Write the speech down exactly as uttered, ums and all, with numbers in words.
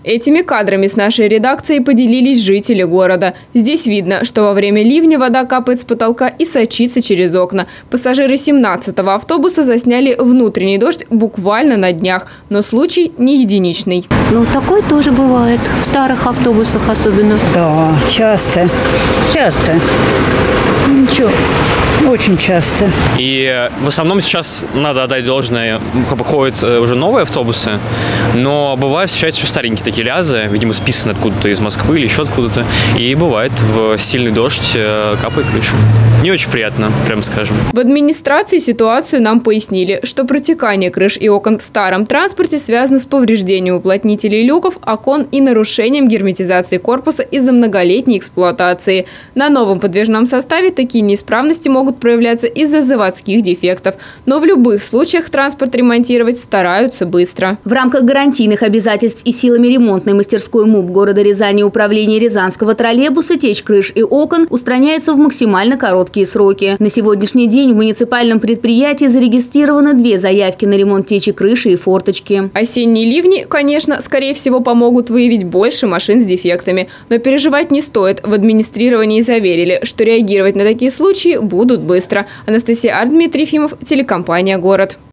Этими кадрами с нашей редакцией поделились жители города. Здесь видно, что во время ливня вода капает с потолка и сочится через окна. Пассажиры семнадцатого автобуса засняли внутренний дождь буквально на днях. Но случай не единичный. Ну, такое тоже бывает. В старых автобусах особенно. Да, часто. Часто. Ничего. Очень часто. И в основном сейчас надо отдать должное, ходят уже новые автобусы, но бывает встречаются еще старенькие такие лязы, видимо, списаны откуда-то из Москвы или еще откуда-то. И бывает в сильный дождь капает крыша. Не очень приятно, прямо скажем. В администрации ситуацию нам пояснили, что протекание крыш и окон в старом транспорте связано с повреждением уплотнителей люков, окон и нарушением герметизации корпуса из-за многолетней эксплуатации. На новом подвижном составе такие неисправности могут проявляться из-за заводских дефектов. Но в любых случаях транспорт ремонтировать стараются быстро. В рамках гарантийных обязательств и силами ремонтной мастерской МУП города Рязани управления Рязанского троллейбуса течь крыш и окон устраняется в максимально короткие сроки. На сегодняшний день в муниципальном предприятии зарегистрированы две заявки на ремонт течи крыши и форточки. Осенние ливни, конечно, скорее всего помогут выявить больше машин с дефектами. Но переживать не стоит. В администрировании заверили, что реагировать на такие случаи будут быстро. Анастасия Арт, Дмитрий Ефимов, телекомпания «Город».